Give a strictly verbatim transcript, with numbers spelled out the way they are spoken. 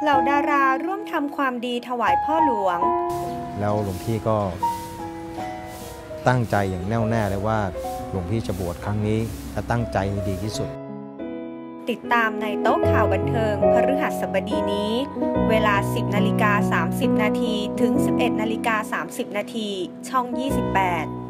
เหล่าดาราร่วมทำความดีถวายพ่อหลวงแล้วหลวงพี่ก็ตั้งใจอย่างแน่วแน่เลยว่าหลวงพี่จะบวชครั้งนี้จะตั้งใจดีที่สุดติดตามในโต๊ะข่าวบันเทิงพฤหัสบดีนี้เวลา สิบนาฬิกาสามสิบนาที ถึง สิบเอ็ดนาฬิกาสามสิบนาทีช่อง ยี่สิบแปด